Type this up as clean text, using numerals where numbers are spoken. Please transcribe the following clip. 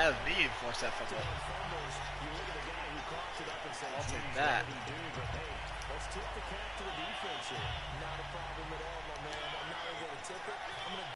That was me who forced that fumble. I'll take that. Let's tip the cap to the defense here. Not a problem at all, my man. I'm not even going to tip it. I'm going to